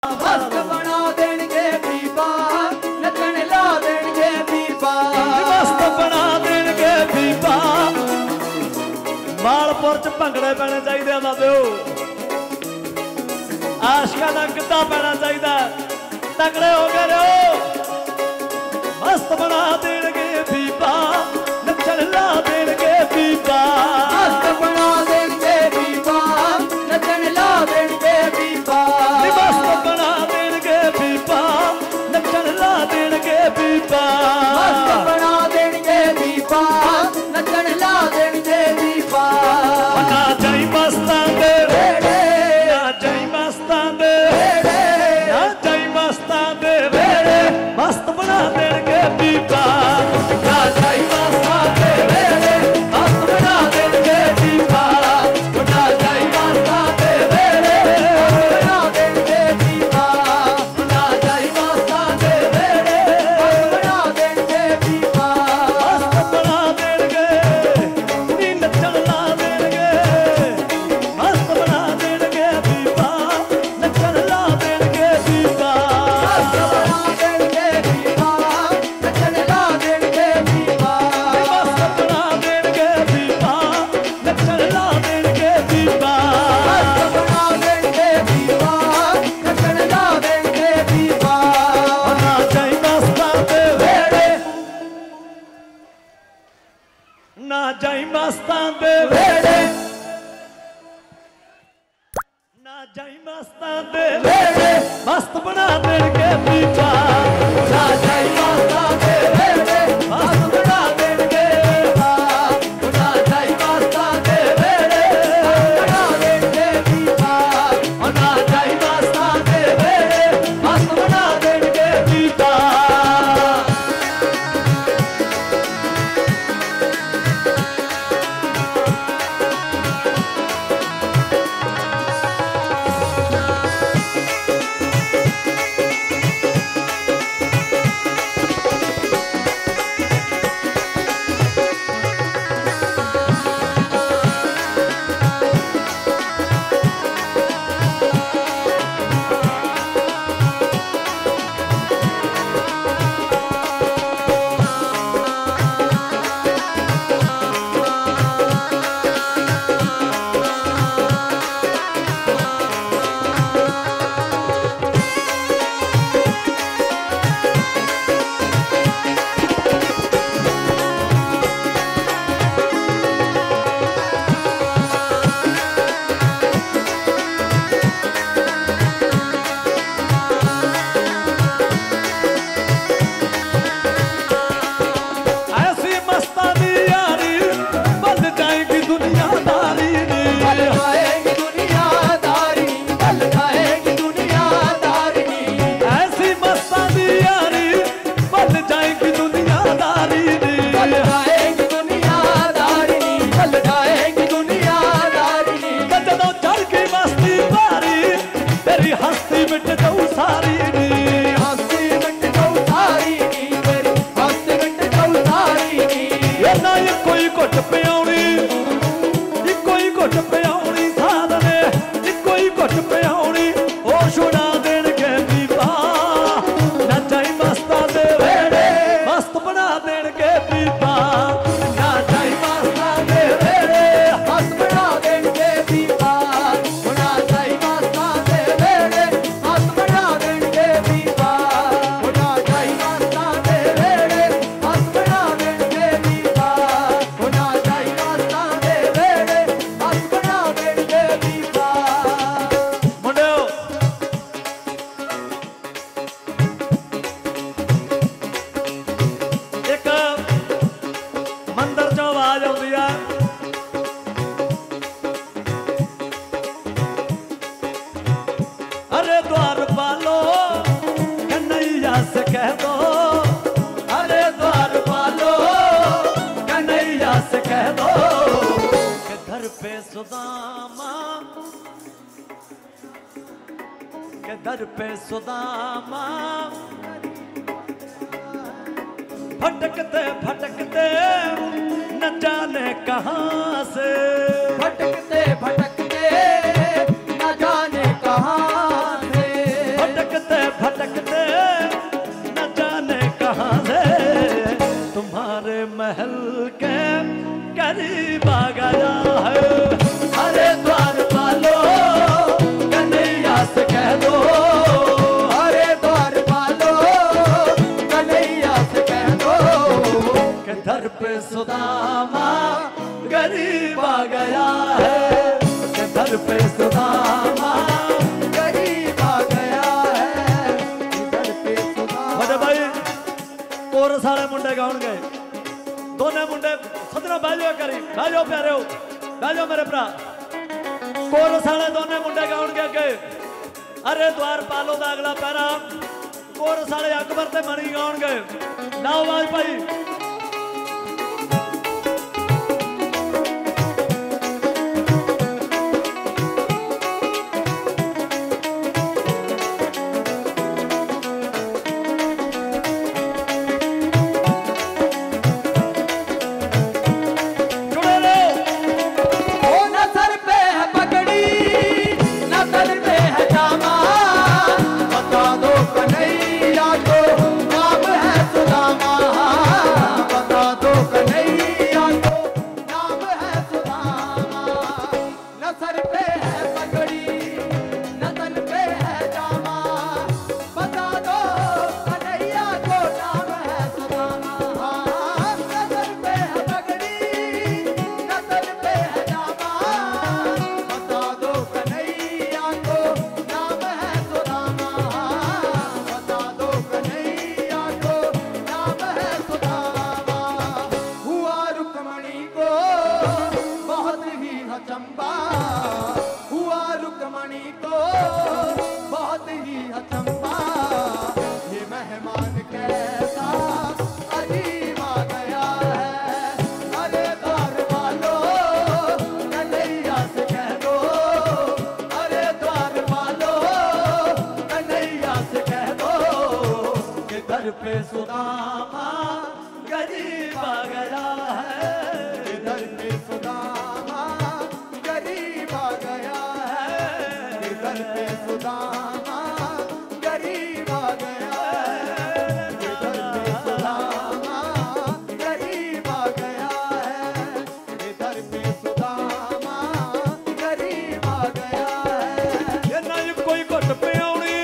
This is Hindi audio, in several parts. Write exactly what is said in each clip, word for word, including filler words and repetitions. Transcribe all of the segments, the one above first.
मस्त बना देंगे बीबा नचन ला देंगे बीबा मस्त बना देंगे बीबा मालपुर च भंगड़े पैने चाहिए बाबे आशका का गिद्धा पैना चाहिए तगड़े हो गए रहो मस्त बना देंगे बीबा नचन ला देंगे बीबा मस्त बना देंगे बीबा नचन ला देंगे बीबा मस्त बना देंगे बीबा नचन ला देंगे बीबा मस्त बना देंगे बीबा नचन ला देंगे बीबा ना जाई मस्तां दे वेड़े ना जाई मस्तां दे वेड़े ना जाई मस्तां दे वेड़े मस्त बना देंगे बीबा ना जाई मस्तां दे वेड़े मस्त बना देंगे बीबा ना जाई मस्तां दे वेड़े मस्त बना देंगे बीबा ना जाई मस्तां दे वेड़े मस्त बना देंगे बीबा मस्त बना देंगे नी नचन ला देंगे मस्त बना देंगे बीबा नचन ला देंगे बीबा मस्त बना देंगे बीबा नचन ला देंगे बीबा मस्त बना देंगे बीबा नचन ला देंगे बीबा मस्त बना देंगे बीबा नचन ला देंगे बीबा ना जाई मस्तां दे वेड़े ना जाई मस्तां दे वेड़े ना जाई मस्तां दे वेड़े मस्त बना देंगे बीबा ना जाई मस्तां दे वेड़े मस्त बना देंगे बीबा ना जाई मस्तां दे वेड़े मस्त बना देंगे बीबा ना जाई मस्तां दे वेड़े मस्त बना देंगे बीबा ऐसी मस्तां दी यारी बन जाएगी दुनियादारी बल खाएगी दुनियादारी बल खाएगी दुनियादारी ऐसी मस्तां दी यारी बन जाएगी दुनियादारी बल खाएगी दुनियादारी बल खाएगी दुनियादारी जदों चढ़ गई मस्ती बारी तेरी हस्ती मिट जाऊ सारी हस्ती मिट जाऊ सारी नी तेरी हस्ती मिट जाऊ सारी नी ये ना ये कोई घुट पियाउणी ये कोई घुट पियाउणी साधने ये कोई घुट पियाउणी ओ छुड़ा देणगे बीबा ना जाई मस्तां दे वेड़े मस्त बना देणगे बीबा ना जाई मस्तां दे वेड़े मस्त बना देंगे बीबा ना जाई मस्तां दे वेड़े मस्त बना देंगे बीबा ना जाई मस्तां दे वेड़े मस्त बना देंगे बीबा ना जाई मस्तां दे वेड़े मस्त बना देंगे बीबा मुंडिओ एक मंदिर चों आवाज आउंदी आ अरे द्वार पालो कन्हैया से कह दो अरे द्वार पालो कन्हैया से कह दो कि घर पे सुदामा के दर पे सुदामा भटकते भटकते न जाने कहाँ से भटकते भटकते न जाने कहाँ से सुदामा गरीब आ गया है, के दर पे सुदामा गरीब आ गया है, इधर पे सुदामा। बड़े भाई कोरस वाले मुंडे गाउन गए, दोनों मुंडे सदना बह जाओ करी, बह जाओ प्यारे हो, बह जाओ मेरे भरा। कोरस वाले दोनों मुंडे गाउन गए के अरे द्वार पालो दा अगला पैरा कोरस वाले अकबर ते मणि गाउन गए। ना आवाज भाई पे सुदामा गरीब आ गया है, इधर पे सुदामा गरीब आ गया है, इधर पे सुदामा गरीब आ गया है, इधर पे सुदामा गरीब आ गया है, इधर पे सुदामा गरीब आ गया है। ये ना कोई घुट पियाउनी,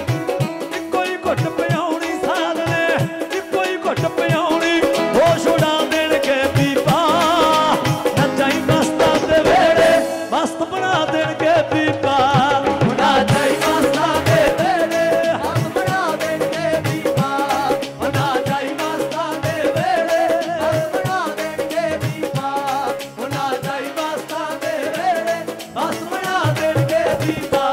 कोई घुट पियाउनी साधने, कोई घुट पियाउनी होश उड़ा देण के पीपा, नचाई मस्ता दे वेड़े मस्त बना देण के पीपा, नचाई मस्ता दे वेड़े मस्त बना देण के पीपा, नचाई मस्ता दे वेड़े मस्त बना देण के पीपा, नचाई मस्ता दे वेड़े मस्त बना देण के पीपा।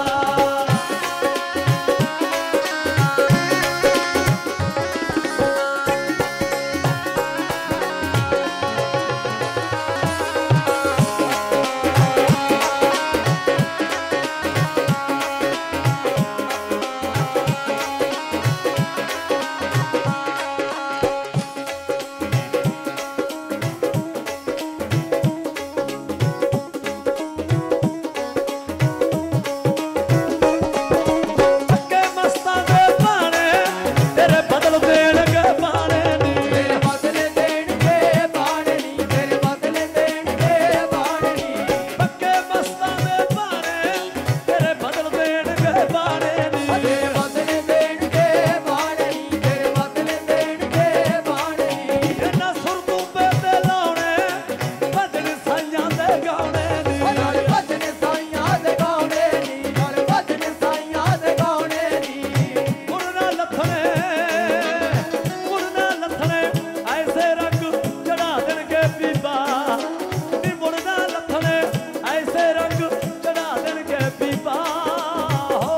के मस्ता दे पाने तेरे बदल देण के पाने नी, तेरे बदले देण के बाणे नी, तेरे बदले देण के बाणे नी, के मस्ता दे पाने तेरे बदल देण के पाने नी, तेरे बदले देण के बाणे नी, तेरे बदले देण के बाणे नी। इन्ना सुर तू पे ते लाउणे भजन साइयां दे गाउने नी, नाल भजन साइयां दे गाउने नी, नाल भजन साइयां दे गाउने नी। मुड़ना लथने मुड़ना लथने ऐसे रंग चढ़ा देण के पीपा, नी मुड़ना लथने ऐसे रंग चढ़ा देण के पीपा हो।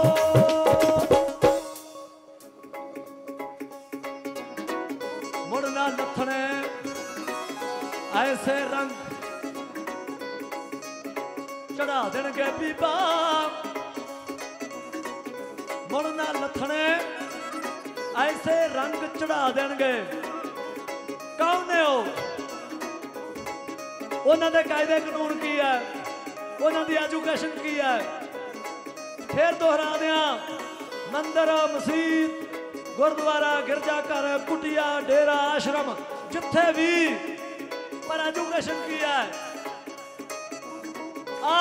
मुड़ना लथने ऐसे रंग चढ़ा देण के पीपा, मुड़ना लथने ऐसे रंग चढ़ा देणगे। कौन ने हो उन्होंने दे कायदे कानून की है, उन्होंने दी एजुकेशन की है। फिर दोहरा दिया मंदिर मसीत गुरुद्वारा गिरजाघर कुटिया डेरा आश्रम जिथे भी पर एजुकेशन की है। आ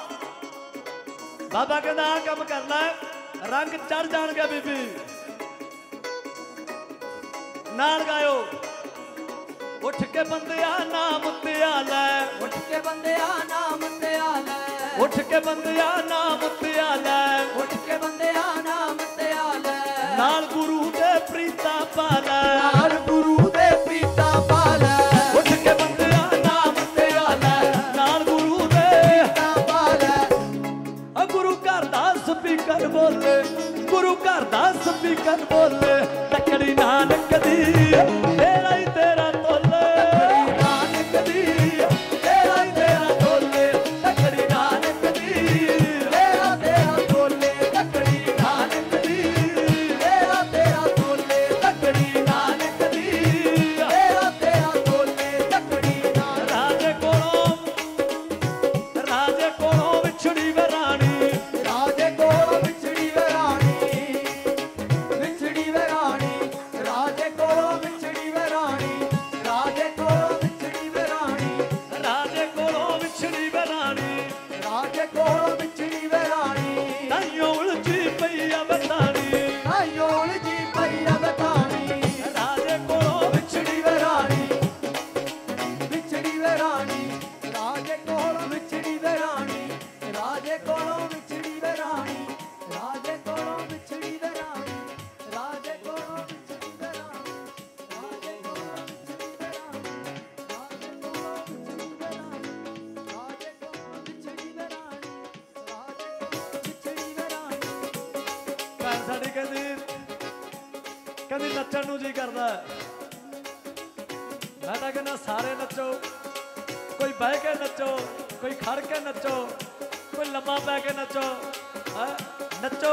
बाबा कहता आ काम करना है, रंग चढ़ जाएंगे बीबी नाल गायो उठ के बंदिया नाम त्या लै उठ के बंदिया नाम त्या लै उठ के बंदिया नाम त्या लै उठ के बंदिया नाम त्या लै नाल गुरु दे प्रीता पा लै नाल गुरु दे प्रीता पा लै उठ के बंदिया नाम त्या लै नाल गुरु दे प्रीता पा लै आ गुरु घर दा स्पीकर बोले गुरु घर दा स्पीकर बोले तकड़ी नानक दी तेरा ही तेरा तोले नानक दी तेरा ही तेरा तोले तकड़ी नानक दी तेरा तेरा तोले तकड़ी नानक दी तेरा तेरा तोले तकड़ी नानक दी तेरा तेरा तोले तकड़ी नानक राजे कोलों राजे कोलों विछड़ी वे रानी राजे कोलों विछड़ी वे रानी विछड़ी वे रानी राजे कोलों विछड़ी वे रानी राजे कोलों विछड़ी वे रानी राजे कोलों विछड़ी वे रानी राजे कोलों विछड़ी वे रानी ताइयों उलझी पई अवतानी आयोल जी पैया बतानी राजे कोलों विछड़ी वे रानी विछड़ी वे रानी राजे कोलों विछड़ी वे रानी राजे कोलों विछड़ी वे रानी राजे कोलों विछड़ी वे रानी राजे कोलों विछड़ी वे रानी राजे कोलों विछड़ी वे रानी राजे कोलों विछड़ी वे रानी राजे कोलों विछड़ी वे रानी राजे कोलों विछड़ी वे रानी ਭੈਣ ਸਾਡੀ ਕਹਿੰਦੀ ਕਹਿੰਦੀ ਨੱਚਣ ਨੂੰ ਜੀ ਕਰਦਾ ਮੈਂ ਤਾਂ ਕਹਿੰਦਾ ਸਾਰੇ ਨੱਚੋ ਕੋਈ ਬਹਿ ਕੇ ਨੱਚੋ ਕੋਈ ਖੜ ਕੇ ਨੱਚੋ ਕੋਈ ਲੰਮਾ ਪੈ ਕੇ ਨੱਚੋ ਹੈ ਨੱਚੋ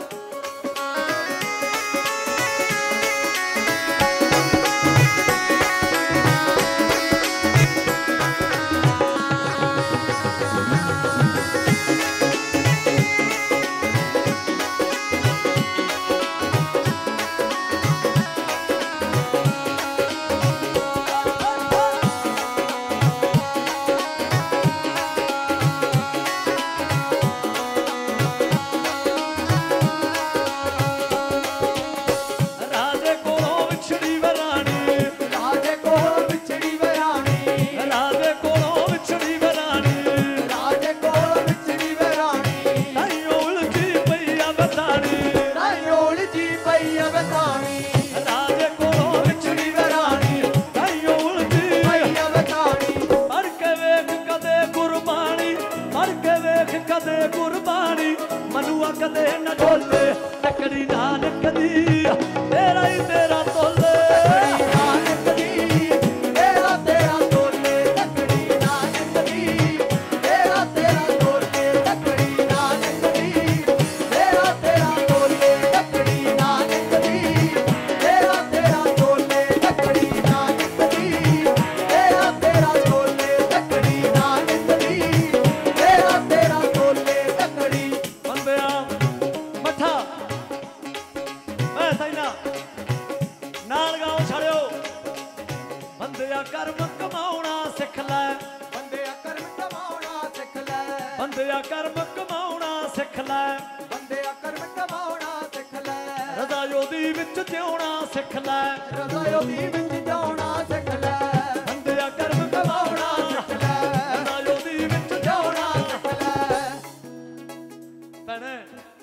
ਰਾਜੇ ਕੋਲੋਂ ਵਿਛੜੀ ਵੇ ਰਾਣੀ राजे कोलों विछड़ी वे रानी ਰਾਜੇ ਕੋਲੋਂ ਵਿਛੜੀ ਵੇ ਰਾਣੀ राजे कोलों विछड़ी वे रानी ਤਾਈਓਂ ਉਲਝੀ ਪਈ ਅਵਤਾਨੀ आयोल जी पैया बतानी ਰਾਜੇ ਕੋਲੋਂ ਵਿਛੜੀ ਵੇ ਰਾਣੀ ਤਾਈਓਂ ਉਲਝੀ पैया बतानी ਪੜ ਕੇ ਵੇਖ ਕਦੇ ਗੁਰਬਾਣੀ ਪੜ ਕੇ ਵੇਖ ਕਦੇ ਗੁਰਬਾਣੀ ਮਨੂਆ ਕਦੇ ਨਾ ਢੋਲੇ ਤਕੜੀ ਨਾਨਕ ਦੀ ਤੇਰਾ ਹੀ ਤੇਰਾ ਤੋਲੇ नानक दी तेरा तेरा तोले तकड़ी नानक दी तेरा तेरा तोले तकड़ी नानक दी तेरा तेरा तोले तकड़ी नानक दी तेरा तेरा तोले तकड़ी नानक दी तेरा तेरा तोले तकड़ी नानक दी तेरा तेरा तोले तकड़ी ਬੰਦਿਆ ਮੱਠਾ ਮੈਂ ਸੈਨਾ ਨਾਲ ਗਾਉ ਛੜਿਓ ਬੰਦਿਆ ਕਰਮ ਕਮਾਉਣਾ ਸਿੱਖ ਲੈ बंदे कर्म कमाਉਣਾ सिख ਲੈ ਬੰਦਿਆ ਕਰਮ ਕਮਾਉਣਾ ਸਿੱਖ ਲੈ बंदे कर्म कमाਉਣਾ सिख ਲੈ ਰਜ਼ਾ ਯੋਦੀ ਵਿੱਚ ਜਿਉਣਾ ਸਿੱਖ ਲੈ ਰਜ਼ਾਇਓ ਦੀ ਵਿੱਚ ਜਾਉਣਾ ਸਿੱਖ ਲੈ ਬੰਦਿਆ ਕਰਮ ਕਮਾਉਣਾ ਸਿੱਖ ਲੈ ਰਜ਼ਾ ਯੋਦੀ ਵਿੱਚ ਜਾਉਣਾ ਸਿੱਖ ਲੈ ਭੈਣੇ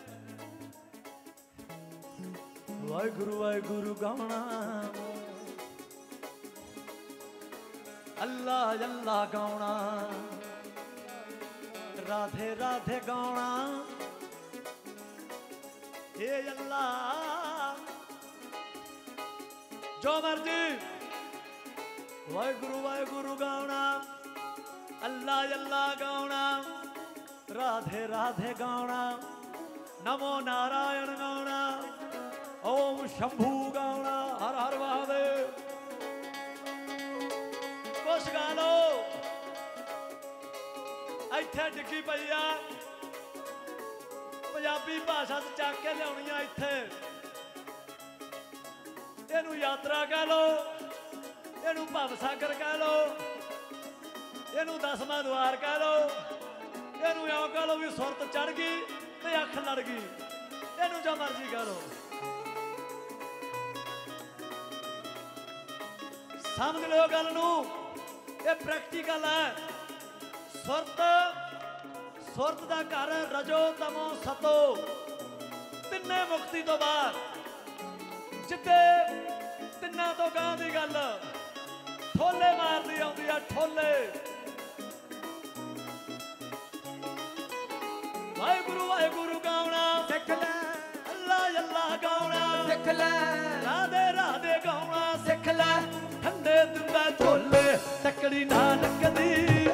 ਵਾਹਿਗੁਰੂ ਵਾਹਿਗੁਰੂ ਗਾਉਣਾ ਅੱਲਾ ਅੱਲਾ ਗਾਉਣਾ ਰਾਧੇ ਰਾਧੇ ਗਾਉਣਾ ਏ ਅੱਲਾ ਜੋ ਮਰਜੀ ਵਾਹਿਗੁਰੂ ਵਾਹਿਗੁਰੂ ਗਾਉਣਾ ਅੱਲਾ ਅੱਲਾ ਗਾਉਣਾ ਰਾਧੇ ਰਾਧੇ ਗਾਉਣਾ ਨਮੋ ਨਾਰਾਇਣ ਗਾਉਣਾ ਓਮ ਸ਼ੰਭੂ ਗਾਉਣਾ ਹਰ ਹਰ ਮਹਾਦੇਵ ਕੁਛ ਗਾ ਲੋ ਇੱਥੇ ਡਿੱਗੀ ਪਈ ਆ ਪੰਜਾਬੀ ਭਾਸ਼ਾ ਚ ਚੱਕ ਕੇ ਲਿਆਉਣੀ ਆ ਇੱਥੇ ਇਹਨੂੰ ਯਾਤਰਾ ਕਹਿ ਲੋ ਇਹਨੂੰ ਭਵ ਸਾਗਰ ਕਹਿ ਲੋ ਇਹਨੂੰ ਦਸਵਾਂ ਦੁਆਰ ਕਹਿ ਲੋ ਇਹਨੂੰ ਇਉਂ ਕਹਿ ਲੋ ਵੀ ਸੁਰਤ ਚੜ ਗਈ ਤੇ ਅੱਖ ਲੜ ਗਈ ਇਹਨੂੰ ਜੋ ਮਰਜ਼ੀ ਕਹਿ ਲੋ समझ लो गल नूं, ये प्रैक्टिकल है। सुरत सुरत दा घर रजो तमो सतो तिन्ने मुक्ति तो बाद जिद्दे तिन्ना तो गां दी गल ठोले मारदी आउंदी आ ठोले। वाहेगुरु वाहेगुरु गाउणा सिख ले, अल्लाह अल्लाह गाउणा सिख ले, राधे राधे गाउणा सिख ले, ठंडे दिंदा झोले तकड़ी नानक दी।